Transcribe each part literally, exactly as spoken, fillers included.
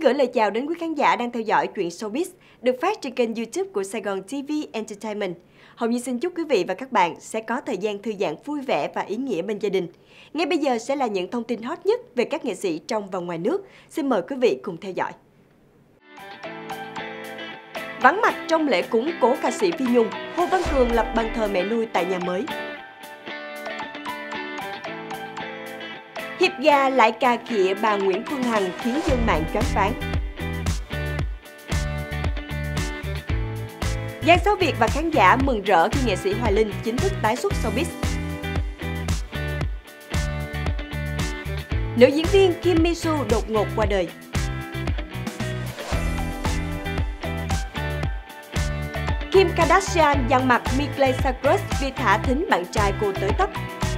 gửi lời chào đến quý khán giả đang theo dõi Chuyện Showbiz được phát trên kênh YouTube của Sài Gòn ti vi Entertainment. Hồng Nhi xin chúc quý vị và các bạn sẽ có thời gian thư giãn vui vẻ và ý nghĩa bên gia đình. Ngay bây giờ sẽ là những thông tin hot nhất về các nghệ sĩ trong và ngoài nước. Xin mời quý vị cùng theo dõi. Vắng mặt trong lễ cúng cố ca sĩ Phi Nhung, Hồ Văn Cường lập bàn thờ mẹ nuôi tại nhà mới. Hiệp gà lại cà khịa bà Nguyễn Phương Hằng khiến dân mạng choáng váng. Giang Sao Việt và khán giả mừng rỡ khi nghệ sĩ Hoài Linh chính thức tái xuất showbiz. Nữ diễn viên Kim Mi Su đột ngột qua đời. Kim Kardashian dằn mặt Miley Cyrus vì thả thính bạn trai cô tới tấp.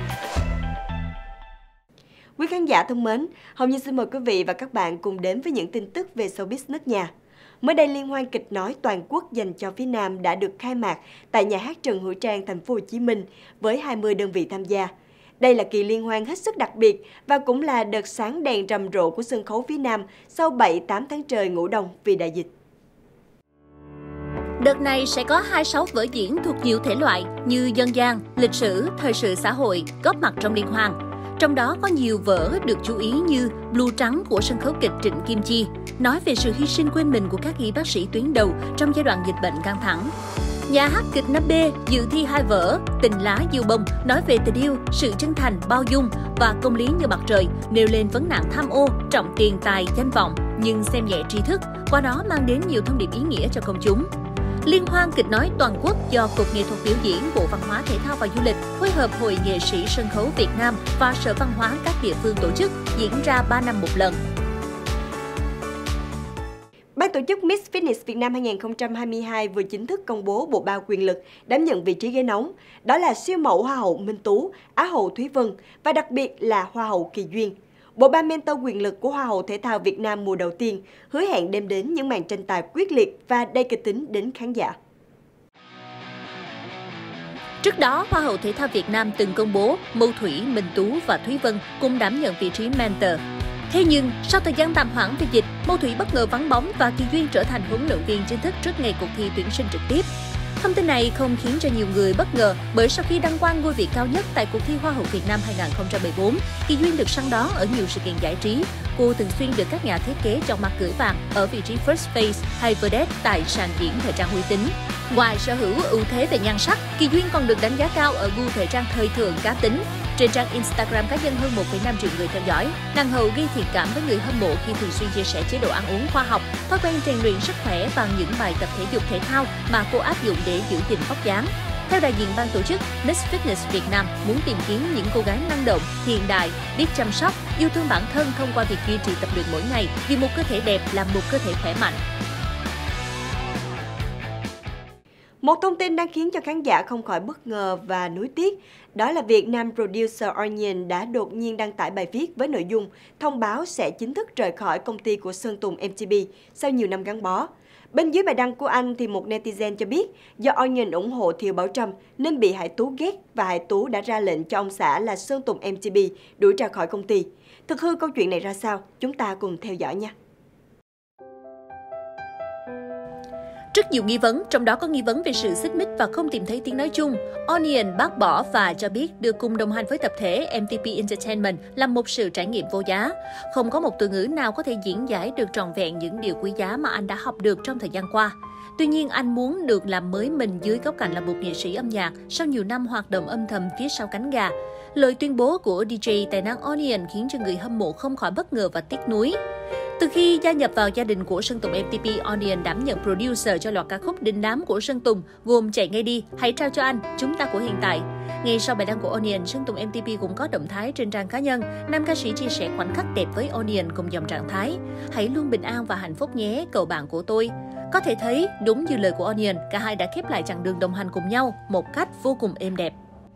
Quý khán giả thân mến, Hồng Nhi xin mời quý vị và các bạn cùng đến với những tin tức về showbiz nước nhà. Mới đây, liên hoan kịch nói toàn quốc dành cho phía Nam đã được khai mạc tại nhà hát Trần Hữu Trang, thành phố Hồ Chí Minh với hai mươi đơn vị tham gia. Đây là kỳ liên hoan hết sức đặc biệt và cũng là đợt sáng đèn rầm rộ của sân khấu phía Nam sau bảy tám tháng trời ngủ đông vì đại dịch. Đợt này sẽ có hai mươi sáu vở diễn thuộc nhiều thể loại như dân gian, lịch sử, thời sự xã hội góp mặt trong liên hoan. Trong đó có nhiều vở được chú ý như Blue Trắng của sân khấu kịch Trịnh Kim Chi, nói về sự hy sinh quên mình của các y bác sĩ tuyến đầu trong giai đoạn dịch bệnh căng thẳng. Nhà hát kịch năm B dự thi hai vở Tình lá diêu bông nói về tình yêu, sự chân thành, bao dung và công lý như mặt trời, nêu lên vấn nạn tham ô, trọng tiền tài, danh vọng nhưng xem nhẹ tri thức, qua đó mang đến nhiều thông điệp ý nghĩa cho công chúng. Liên hoan kịch nói toàn quốc do Cục Nghệ thuật Biểu diễn, Bộ Văn hóa Thể thao và Du lịch phối hợp Hội Nghệ sĩ Sân khấu Việt Nam và Sở Văn hóa các địa phương tổ chức, diễn ra ba năm một lần. Ban tổ chức Miss Fitness Việt Nam hai nghìn không trăm hai mươi hai vừa chính thức công bố bộ ba quyền lực đảm nhận vị trí ghế nóng. Đó là siêu mẫu Hoa hậu Minh Tú, Á hậu Thúy Vân và đặc biệt là Hoa hậu Kỳ Duyên. Bộ ba mentor quyền lực của Hoa hậu Thể thao Việt Nam mùa đầu tiên hứa hẹn đem đến những màn tranh tài quyết liệt và đầy kịch tính đến khán giả. Trước đó, Hoa hậu Thể thao Việt Nam từng công bố Mâu Thủy, Minh Tú và Thúy Vân cùng đảm nhận vị trí mentor. Thế nhưng, sau thời gian tạm hoãn vì dịch, Mâu Thủy bất ngờ vắng bóng và Kỳ Duyên trở thành huấn luyện viên chính thức trước ngày cuộc thi tuyển sinh trực tiếp. Thông tin này không khiến cho nhiều người bất ngờ bởi sau khi đăng quang ngôi vị cao nhất tại cuộc thi Hoa hậu Việt Nam hai nghìn không trăm mười bốn, Kỳ Duyên được săn đón ở nhiều sự kiện giải trí. Cô thường xuyên được các nhà thiết kế chọn mặt gửi vàng ở vị trí first face hay vedette tại sàn diễn thời trang uy tín. Ngoài sở hữu ưu thế về nhan sắc, Kỳ Duyên còn được đánh giá cao ở gu thời trang thời thượng cá tính. Trên trang Instagram cá nhân hơn một phẩy năm triệu người theo dõi, nàng hậu gây thiện cảm với người hâm mộ khi thường xuyên chia sẻ chế độ ăn uống khoa học, thói quen rèn luyện sức khỏe và những bài tập thể dục thể thao mà cô áp dụng để giữ gìn vóc dáng. Theo đại diện ban tổ chức, Miss Fitness Việt Nam muốn tìm kiếm những cô gái năng động, hiện đại, biết chăm sóc, yêu thương bản thân thông qua việc duy trì tập luyện mỗi ngày vì một cơ thể đẹp là một cơ thể khỏe mạnh. Một thông tin đang khiến cho khán giả không khỏi bất ngờ và nuối tiếc, đó là việc nam producer Onion đã đột nhiên đăng tải bài viết với nội dung thông báo sẽ chính thức rời khỏi công ty của Sơn Tùng em tê pê sau nhiều năm gắn bó. Bên dưới bài đăng của anh thì một netizen cho biết do Onion ủng hộ Thiều Bảo Trâm nên bị Hải Tú ghét và Hải Tú đã ra lệnh cho ông xã là Sơn Tùng em tê pê đuổi ra khỏi công ty. Thực hư câu chuyện này ra sao? Chúng ta cùng theo dõi nha. Rất nhiều nghi vấn, trong đó có nghi vấn về sự xích mích và không tìm thấy tiếng nói chung. Onion bác bỏ và cho biết được cùng đồng hành với tập thể em tê pê Entertainment là một sự trải nghiệm vô giá. Không có một từ ngữ nào có thể diễn giải được trọn vẹn những điều quý giá mà anh đã học được trong thời gian qua. Tuy nhiên, anh muốn được làm mới mình dưới góc cạnh là một nghệ sĩ âm nhạc sau nhiều năm hoạt động âm thầm phía sau cánh gà. Lời tuyên bố của đê gi tài năng Onion khiến cho người hâm mộ không khỏi bất ngờ và tiếc nuối. Từ khi gia nhập vào gia đình của Sơn Tùng em tê pê, Onion đảm nhận producer cho loạt ca khúc đình đám của Sơn Tùng gồm Chạy Ngay Đi, Hãy Trao Cho Anh, Chúng Ta Của Hiện Tại. Ngay sau bài đăng của Onion, Sơn Tùng em tê pê cũng có động thái trên trang cá nhân. Nam ca sĩ chia sẻ khoảnh khắc đẹp với Onion cùng dòng trạng thái: Hãy luôn bình an và hạnh phúc nhé, cậu bạn của tôi. Có thể thấy, đúng như lời của Onion, cả hai đã khép lại chặng đường đồng hành cùng nhau một cách vô cùng êm đẹp.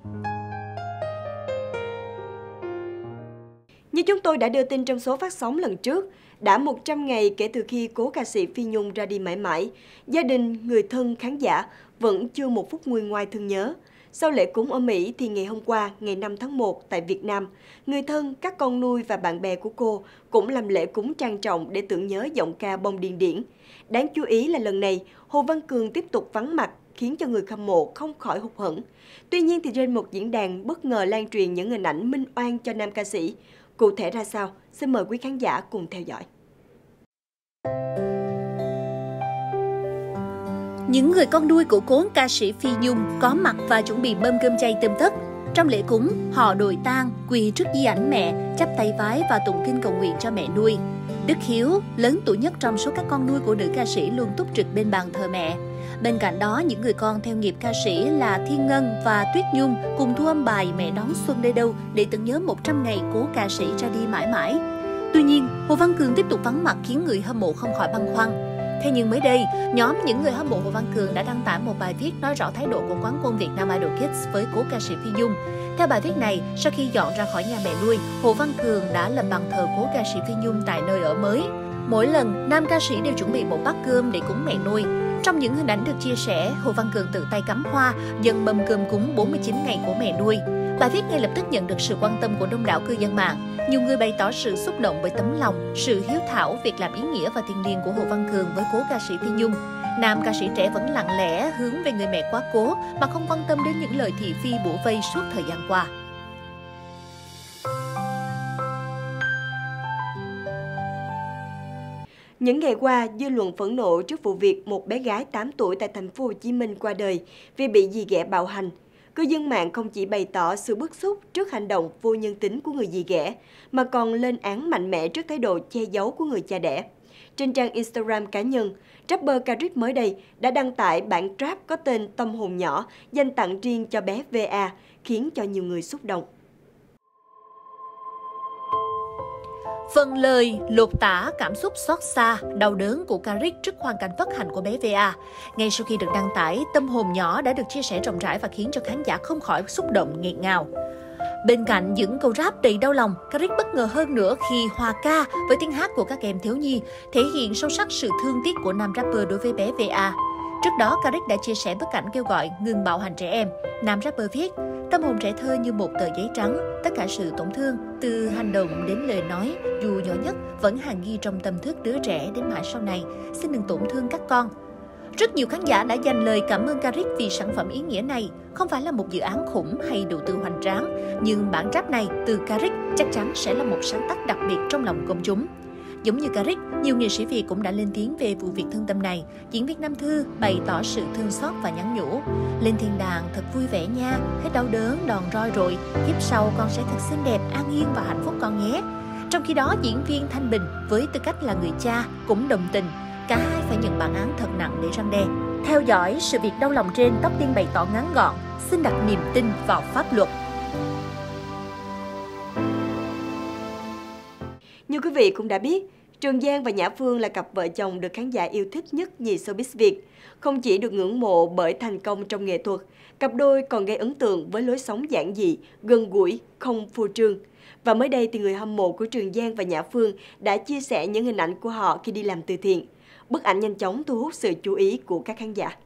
Như chúng tôi đã đưa tin trong số phát sóng lần trước, đã một trăm ngày kể từ khi cố ca sĩ Phi Nhung ra đi mãi mãi, gia đình, người thân, khán giả vẫn chưa một phút nguôi ngoai thương nhớ. Sau lễ cúng ở Mỹ thì ngày hôm qua, ngày năm tháng một tại Việt Nam, người thân, các con nuôi và bạn bè của cô cũng làm lễ cúng trang trọng để tưởng nhớ giọng ca bông điên điển. Đáng chú ý là lần này, Hồ Văn Cường tiếp tục vắng mặt, khiến cho người hâm mộ không khỏi hụt hẫng. Tuy nhiên thì trên một diễn đàn bất ngờ lan truyền những hình ảnh minh oan cho nam ca sĩ. Cụ thể ra sao? Xin mời quý khán giả cùng theo dõi. Những người con nuôi của cố ca sĩ Phi Nhung có mặt và chuẩn bị mâm cơm chay tươm tất. Trong lễ cúng, họ đội tang, quỳ trước di ảnh mẹ, chắp tay vái và tụng kinh cầu nguyện cho mẹ nuôi. Đức Hiếu, lớn tuổi nhất trong số các con nuôi của nữ ca sĩ luôn túc trực bên bàn thờ mẹ. Bên cạnh đó, những người con theo nghiệp ca sĩ là Thiên Ngân và Tuyết Nhung cùng thu âm bài Mẹ đón xuân nơi đâu để tưởng nhớ một trăm ngày cố ca sĩ ra đi mãi mãi. Tuy nhiên, Hồ Văn Cường tiếp tục vắng mặt khiến người hâm mộ không khỏi băn khoăn. Thế nhưng mới đây, nhóm những người hâm mộ Hồ Văn Cường đã đăng tải một bài viết nói rõ thái độ của quán quân Việt Nam Idol Kids với cố ca sĩ Phi Nhung. Theo bài viết này, sau khi dọn ra khỏi nhà mẹ nuôi, Hồ Văn Cường đã lập bàn thờ cố ca sĩ Phi Nhung tại nơi ở mới. Mỗi lần, nam ca sĩ đều chuẩn bị một bát cơm để cúng mẹ nuôi. Trong những hình ảnh được chia sẻ, Hồ Văn Cường tự tay cắm hoa, dâng mâm cơm cúng bốn mươi chín ngày của mẹ nuôi. Bài viết ngay lập tức nhận được sự quan tâm của đông đảo cư dân mạng. Nhiều người bày tỏ sự xúc động với tấm lòng, sự hiếu thảo, việc làm ý nghĩa và thiêng liêng của Hồ Văn Cường với cố ca sĩ Phi Nhung. Nam ca sĩ trẻ vẫn lặng lẽ hướng về người mẹ quá cố mà không quan tâm đến những lời thị phi bủa vây suốt thời gian qua. Những ngày qua, dư luận phẫn nộ trước vụ việc một bé gái tám tuổi tại thành phố Hồ Chí Minh qua đời vì bị dì ghẻ bạo hành. Cư dân mạng không chỉ bày tỏ sự bức xúc trước hành động vô nhân tính của người dì ghẻ, mà còn lên án mạnh mẽ trước thái độ che giấu của người cha đẻ. Trên trang Instagram cá nhân, rapper Caric mới đây đã đăng tải bản rap có tên Tâm hồn nhỏ dành tặng riêng cho bé vê a, khiến cho nhiều người xúc động. Phần lời lột tả cảm xúc xót xa, đau đớn của Caric trước hoàn cảnh bất hạnh của bé vê a. Ngay sau khi được đăng tải, Tâm hồn nhỏ đã được chia sẻ rộng rãi và khiến cho khán giả không khỏi xúc động nghẹn ngào. Bên cạnh những câu rap đầy đau lòng, Caric bất ngờ hơn nữa khi hòa ca với tiếng hát của các em thiếu nhi, thể hiện sâu sắc sự thương tiếc của nam rapper đối với bé vê a. Trước đó, Caric đã chia sẻ bức ảnh kêu gọi ngừng bạo hành trẻ em. Nam rapper viết: tâm hồn trẻ thơ như một tờ giấy trắng, tất cả sự tổn thương, từ hành động đến lời nói, dù nhỏ nhất, vẫn hằn ghi trong tâm thức đứa trẻ đến mãi sau này. Xin đừng tổn thương các con. Rất nhiều khán giả đã dành lời cảm ơn Caric vì sản phẩm ý nghĩa này. Không phải là một dự án khủng hay đầu tư hoành tráng, nhưng bản rap này từ Caric chắc chắn sẽ là một sáng tác đặc biệt trong lòng công chúng. Giống như Caric, nhiều nghệ sĩ Việt cũng đã lên tiếng về vụ việc thương tâm này. Diễn viên Nam Thư bày tỏ sự thương xót và nhắn nhủ: lên thiên đàng thật vui vẻ nha, hết đau đớn đòn roi rồi, kiếp sau con sẽ thật xinh đẹp, an yên và hạnh phúc con nhé. Trong khi đó, diễn viên Thanh Bình với tư cách là người cha cũng đồng tình, cả hai phải nhận bản án thật nặng để răn đe. Theo dõi sự việc đau lòng trên, Tóc Tiên bày tỏ ngắn gọn: xin đặt niềm tin vào pháp luật. Như quý vị cũng đã biết, Trường Giang và Nhã Phương là cặp vợ chồng được khán giả yêu thích nhất nhì showbiz Việt. Không chỉ được ngưỡng mộ bởi thành công trong nghệ thuật, cặp đôi còn gây ấn tượng với lối sống giản dị, gần gũi, không phô trương. Và mới đây thì người hâm mộ của Trường Giang và Nhã Phương đã chia sẻ những hình ảnh của họ khi đi làm từ thiện. Bức ảnh nhanh chóng thu hút sự chú ý của các khán giả.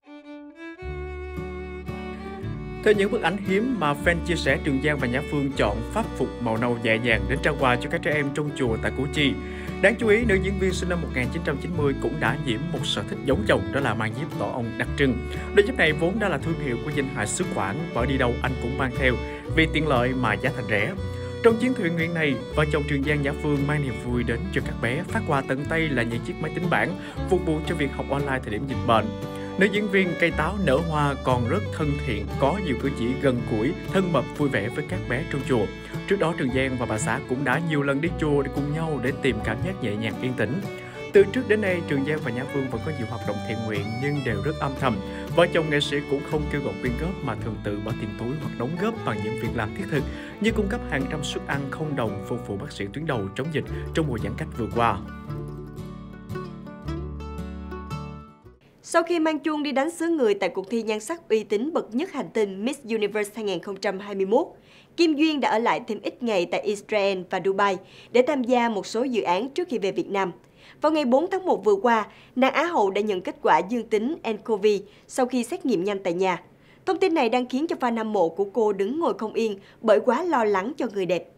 Theo những bức ảnh hiếm mà fan chia sẻ, Trường Giang và Nhã Phương chọn pháp phục màu nâu nhẹ nhàng đến trao quà cho các trẻ em trong chùa tại Củ Chi. Đáng chú ý, nữ diễn viên sinh năm một nghìn chín trăm chín mươi cũng đã nhiễm một sở thích giống chồng, đó là mang diếp tổ ong đặc trưng. Đôi dép này vốn đã là thương hiệu của danh hài xứ Quảng, và đi đâu anh cũng mang theo vì tiện lợi mà giá thành rẻ. Trong chuyến thiện nguyện này, vợ chồng Trường Giang Nhã Phương mang niềm vui đến cho các bé, phát quà tận tay là những chiếc máy tính bảng phục vụ cho việc học online thời điểm dịch bệnh. Nữ diễn viên cây táo nở hoa còn rất thân thiện, có nhiều cử chỉ gần gũi, thân mật, vui vẻ với các bé trong chùa. Trước đó, Trường Giang và bà xã cũng đã nhiều lần đi chùa để cùng nhau để tìm cảm giác nhẹ nhàng yên tĩnh. Từ trước đến nay, Trường Giang và Nhã Phương vẫn có nhiều hoạt động thiện nguyện nhưng đều rất âm thầm. Vợ chồng nghệ sĩ cũng không kêu gọi quyên góp mà thường tự bỏ tiền túi hoặc đóng góp bằng những việc làm thiết thực như cung cấp hàng trăm suất ăn không đồng phục vụ bác sĩ tuyến đầu chống dịch trong mùa giãn cách vừa qua. Sau khi mang chuông đi đánh xứ người tại cuộc thi nhan sắc uy tín bậc nhất hành tinh Miss Universe hai nghìn không trăm hai mươi mốt, Kim Duyên đã ở lại thêm ít ngày tại Israel và Dubai để tham gia một số dự án trước khi về Việt Nam. Vào ngày bốn tháng một vừa qua, nàng Á hậu đã nhận kết quả dương tính en cô vê sau khi xét nghiệm nhanh tại nhà. Thông tin này đang khiến cho fan hâm mộ của cô đứng ngồi không yên bởi quá lo lắng cho người đẹp.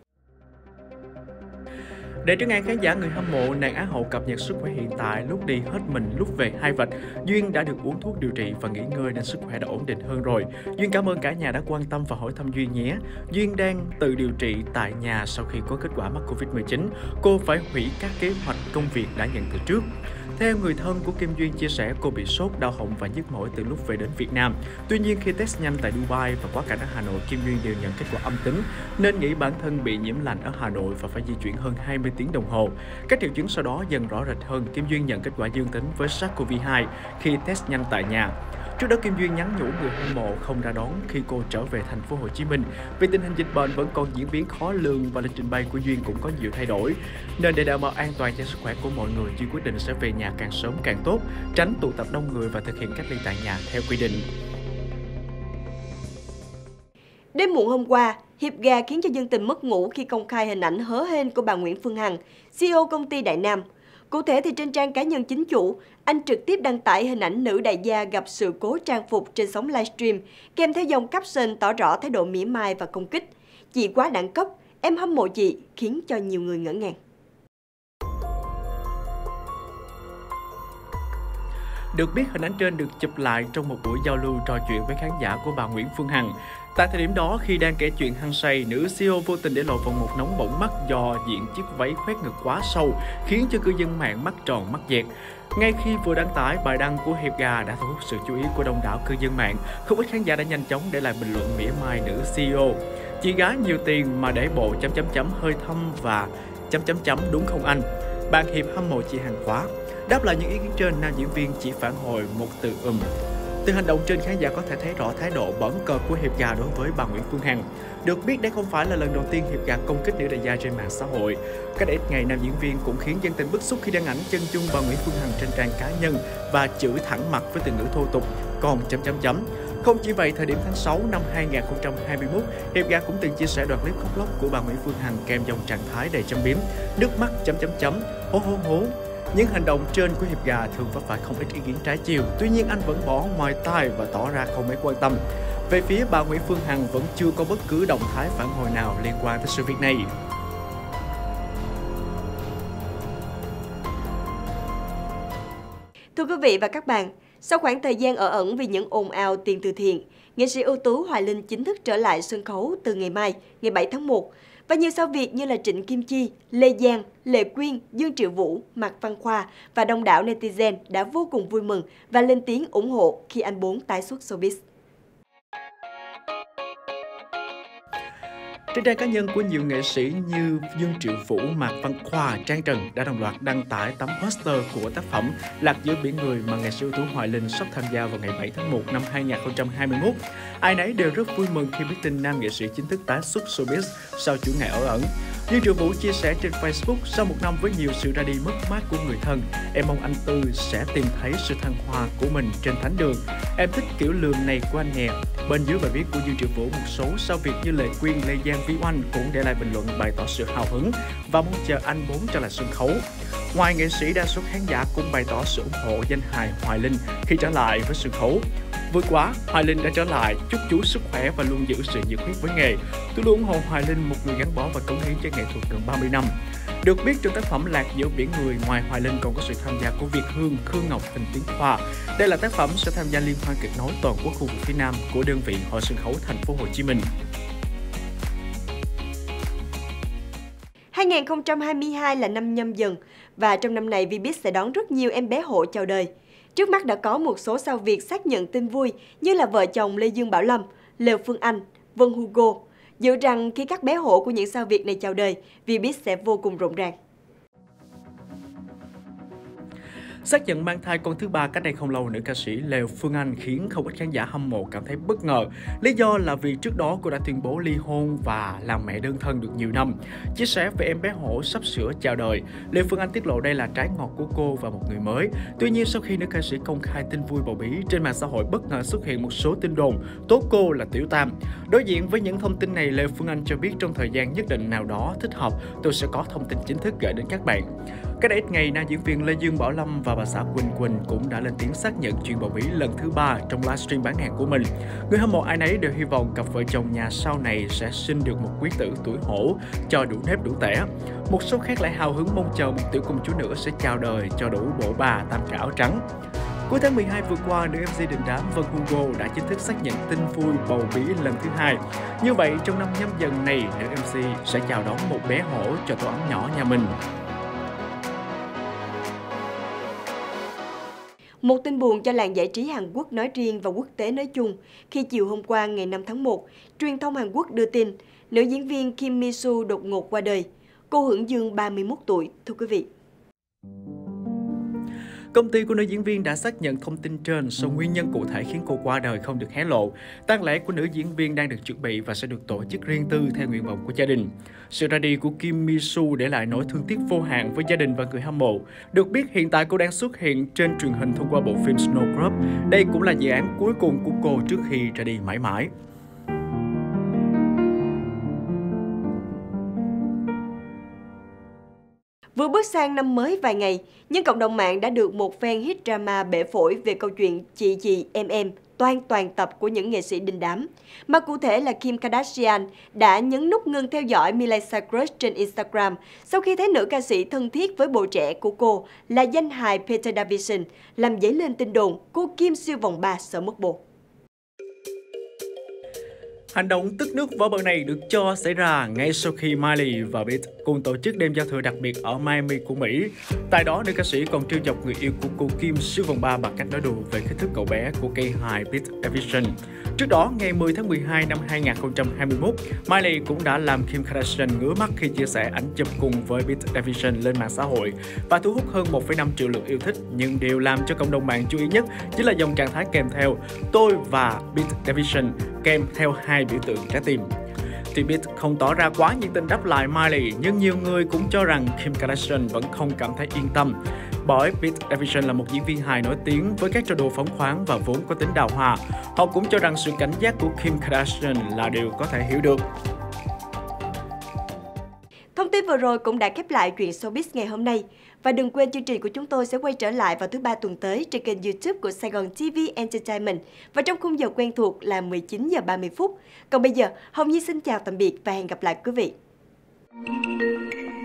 Để trấn an khán giả người hâm mộ, nàng Á hậu cập nhật sức khỏe hiện tại, lúc đi hết mình, lúc về hai vạch. Duyên đã được uống thuốc điều trị và nghỉ ngơi nên sức khỏe đã ổn định hơn rồi. Duyên cảm ơn cả nhà đã quan tâm và hỏi thăm Duyên nhé. Duyên đang tự điều trị tại nhà sau khi có kết quả mắc Covid mười chín. Cô phải hủy các kế hoạch công việc đã nhận từ trước. Theo người thân của Kim Duyên chia sẻ, cô bị sốt, đau họng và nhức mỏi từ lúc về đến Việt Nam. Tuy nhiên, khi test nhanh tại Dubai và quá cảnh ở Hà Nội, Kim Duyên đều nhận kết quả âm tính, nên nghĩ bản thân bị nhiễm lạnh ở Hà Nội và phải di chuyển hơn hai mươi tiếng đồng hồ. Các triệu chứng sau đó dần rõ rệt hơn, Kim Duyên nhận kết quả dương tính với SARS-xê o vê hai khi test nhanh tại nhà. Trước đó, Kim Duyên nhắn nhủ người hâm mộ không ra đón khi cô trở về thành phố Hồ Chí Minh vì tình hình dịch bệnh vẫn còn diễn biến khó lường và lịch trình bay của Duyên cũng có nhiều thay đổi. Nên để đảm bảo an toàn cho sức khỏe của mọi người, Duyên quyết định sẽ về nhà càng sớm càng tốt, tránh tụ tập đông người và thực hiện cách ly tại nhà theo quy định. Đêm muộn hôm qua, hiệp gà khiến cho dân tình mất ngủ khi công khai hình ảnh hớ hênh của bà Nguyễn Phương Hằng, xê e ô công ty Đại Nam. Cụ thể thì trên trang cá nhân chính chủ, anh trực tiếp đăng tải hình ảnh nữ đại gia gặp sự cố trang phục trên sóng livestream, kèm theo dòng caption tỏ rõ thái độ mỉa mai và công kích. Chị quá đẳng cấp, em hâm mộ chị, khiến cho nhiều người ngỡ ngàng. Được biết, hình ảnh trên được chụp lại trong một buổi giao lưu trò chuyện với khán giả của bà Nguyễn Phương Hằng. Tại thời điểm đó, khi đang kể chuyện hăng say, nữ xê e ô vô tình để lộ vòng một nóng bỏng mắt do diện chiếc váy khoét ngực quá sâu, khiến cho cư dân mạng mắt tròn mắt dẹt. Ngay khi vừa đăng tải, bài đăng của hiệp gà đã thu hút sự chú ý của đông đảo cư dân mạng. Không ít khán giả đã nhanh chóng để lại bình luận mỉa mai nữ xê e ô. Chị gái nhiều tiền mà để bộ chấm chấm chấm hơi thâm và chấm chấm chấm đúng không anh? Bạn Hiệp hâm mộ chị Hằng quá. Đáp lại những ý kiến trên, nam diễn viên chỉ phản hồi một từ ừm. Từ hành động trên, khán giả có thể thấy rõ thái độ bỡn cợt của hiệp gà đối với bà Nguyễn Phương Hằng. Được biết, đây không phải là lần đầu tiên hiệp gà công kích nữ đại gia trên mạng xã hội. Cách đây ít ngày, nam diễn viên cũng khiến dân tình bức xúc khi đăng ảnh chân dung bà Nguyễn Phương Hằng trên trang cá nhân và chửi thẳng mặt với từ ngữ thô tục, còn chấm chấm chấm. Không chỉ vậy, thời điểm tháng sáu năm hai nghìn không trăm hai mươi mốt, hiệp gà cũng từng chia sẻ đoạn clip khóc lóc của bà Nguyễn Phương Hằng kèm dòng trạng thái đầy châm biếm, nước mắt chấm chấm chấm, hố hố hố. Những hành động trên của hiệp gà thường vấp phải không ít ý kiến trái chiều, tuy nhiên anh vẫn bỏ ngoài tai và tỏ ra không mấy quan tâm. Về phía bà Nguyễn Phương Hằng vẫn chưa có bất cứ động thái phản hồi nào liên quan tới sự việc này. Thưa quý vị và các bạn, sau khoảng thời gian ở ẩn vì những ồn ào tiền từ thiện, nghệ sĩ ưu tú Hoài Linh chính thức trở lại sân khấu từ ngày mai, ngày bảy tháng một. Và nhiều sao Việt như là Trịnh Kim Chi, Lê Giang, Lệ Quyên, Dương Triệu Vũ, Mạc Văn Khoa và đông đảo netizen đã vô cùng vui mừng và lên tiếng ủng hộ khi anh Bốn tái xuất showbiz. Trên trang cá nhân của nhiều nghệ sĩ như Dương Triệu Vũ, Mạc Văn Khoa, Trang Trần đã đồng loạt đăng tải tấm poster của tác phẩm Lạc Giữa Biển Người mà nghệ sĩ ưu tú Hoài Linh sắp tham gia vào ngày bảy tháng một năm hai nghìn không trăm hai mươi mốt. Ai nấy đều rất vui mừng khi biết tin nam nghệ sĩ chính thức tái xuất showbiz sau chuỗi ngày ở ẩn. Dương Triệu Vũ chia sẻ trên Facebook, sau một năm với nhiều sự ra đi mất mát của người thân, em mong anh Tư sẽ tìm thấy sự thăng hoa của mình trên thánh đường. Em thích kiểu lường này của anh nè. Bên dưới bài viết của Dương Triệu Vũ, một số sao Việt như Lệ Quyên, Lê Giang, Vy Oanh cũng để lại bình luận bày tỏ sự hào hứng và mong chờ anh Bốn trở lại sân khấu. Ngoài nghệ sĩ, đa số khán giả cũng bày tỏ sự ủng hộ danh hài Hoài Linh khi trở lại với sân khấu. Vui quá, Hoài Linh đã trở lại, chúc chú sức khỏe và luôn giữ sự nhiệt huyết với nghề. Tôi luôn ủng hộ Hoài Linh, một người gắn bó và cống hiến cho nghệ thuật gần ba mươi năm. Được biết, trong tác phẩm Lạc Giữa Biển Người, ngoài Hoài Linh còn có sự tham gia của Việt Hương, Khương Ngọc, Huỳnh Tiến Khoa. Đây là tác phẩm sẽ tham gia liên hoan kịch nói toàn quốc khu vực phía Nam của đơn vị Hội Sân khấu Thành phố Hồ Chí Minh. hai nghìn không trăm hai mươi hai là năm Nhâm Dần và trong năm này Vbiz sẽ đón rất nhiều em bé hộ chào đời. Trước mắt đã có một số sao Việt xác nhận tin vui như là vợ chồng Lê Dương Bảo Lâm, Lê Phương Anh, Vân Hugo. Dự rằng khi các bé hộ của những sao Việt này chào đời, Vbiz sẽ vô cùng rộn ràng. Xác nhận mang thai con thứ ba cách đây không lâu, nữ ca sĩ Lê Phương Anh khiến không ít khán giả hâm mộ cảm thấy bất ngờ. Lý do là vì trước đó cô đã tuyên bố ly hôn và làm mẹ đơn thân được nhiều năm. Chia sẻ về em bé hổ sắp sửa chào đời, Lê Phương Anh tiết lộ đây là trái ngọt của cô và một người mới. Tuy nhiên, sau khi nữ ca sĩ công khai tin vui bầu bí, trên mạng xã hội bất ngờ xuất hiện một số tin đồn tố cô là tiểu tam. Đối diện với những thông tin này, Lê Phương Anh cho biết trong thời gian nhất định nào đó thích hợp, tôi sẽ có thông tin chính thức gửi đến các bạn. Cách đây ít ngày, nam diễn viên Lê Dương Bảo Lâm và bà xã Quỳnh Quỳnh cũng đã lên tiếng xác nhận chuyện bầu bí lần thứ ba trong livestream bán hàng của mình. Người hâm mộ ai nấy đều hy vọng cặp vợ chồng nhà sau này sẽ sinh được một quý tử tuổi hổ cho đủ nếp đủ tẻ. Một số khác lại hào hứng mong chờ một tiểu công chúa nữa sẽ chào đời cho đủ bộ bà tam cả áo trắng. Cuối tháng mười hai vừa qua, nữ em xê đình đám Vân Hugo đã chính thức xác nhận tin vui bầu bí lần thứ hai. Như vậy, trong năm Nhâm Dần này, nữ em xê sẽ chào đón một bé hổ cho tổ ấm nhỏ nhà mình. Một tin buồn cho làng giải trí Hàn Quốc nói riêng và quốc tế nói chung khi chiều hôm qua ngày năm tháng một, truyền thông Hàn Quốc đưa tin nữ diễn viên Kim Mi-soo đột ngột qua đời. Cô hưởng dương ba mươi mốt tuổi, thưa quý vị. Công ty của nữ diễn viên đã xác nhận thông tin trên, song nguyên nhân cụ thể khiến cô qua đời không được hé lộ. Tang lễ của nữ diễn viên đang được chuẩn bị và sẽ được tổ chức riêng tư theo nguyện vọng của gia đình. Sự ra đi của Kim Mi-soo để lại nỗi thương tiếc vô hạn với gia đình và người hâm mộ. Được biết hiện tại cô đang xuất hiện trên truyền hình thông qua bộ phim Snowcrop. Đây cũng là dự án cuối cùng của cô trước khi ra đi mãi mãi. Vừa bước sang năm mới vài ngày, nhưng cộng đồng mạng đã được một phen hit drama bể phổi về câu chuyện chị chị em em toan toàn tập của những nghệ sĩ đình đám. Mà cụ thể là Kim Kardashian đã nhấn nút ngưng theo dõi Miley Cyrus trên Instagram sau khi thấy nữ ca sĩ thân thiết với bồ trẻ của cô là danh hài Peter Davison, làm dấy lên tin đồn cô Kim siêu vòng ba sợ mất bồ. Hành động tức nước vỡ bờ này được cho xảy ra ngay sau khi Miley và Pete cùng tổ chức đêm giao thừa đặc biệt ở Miami của Mỹ. Tại đó, nữ ca sĩ còn trêu chọc người yêu của cô Kim siêu vòng ba bằng cách nói đùa về kích thước cậu bé của cây hài Pete Davidson. Trước đó, ngày mười tháng mười hai năm hai nghìn không trăm hai mươi mốt, Miley cũng đã làm Kim Kardashian ngứa mắt khi chia sẻ ảnh chụp cùng với Pete Davidson lên mạng xã hội và thu hút hơn một phẩy năm triệu lượt yêu thích. Nhưng điều làm cho cộng đồng mạng chú ý nhất chính là dòng trạng thái kèm theo "tôi và Pete Davidson" kèm theo hai biểu tượng trái tim. Thì Pete không tỏ ra quá nhiệt tình đáp lại Miley, nhưng nhiều người cũng cho rằng Kim Kardashian vẫn không cảm thấy yên tâm. Bởi Pete Davidson là một diễn viên hài nổi tiếng với các trò đùa phóng khoáng và vốn có tính đào hoa. Họ cũng cho rằng sự cảnh giác của Kim Kardashian là điều có thể hiểu được. Thông tin vừa rồi cũng đã khép lại chuyện showbiz ngày hôm nay. Và đừng quên chương trình của chúng tôi sẽ quay trở lại vào thứ ba tuần tới trên kênh YouTube của Sài Gòn ti vi Entertainment và trong khung giờ quen thuộc là mười chín giờ ba mươi phút. Còn bây giờ, Hồng Nhi xin chào tạm biệt và hẹn gặp lại quý vị.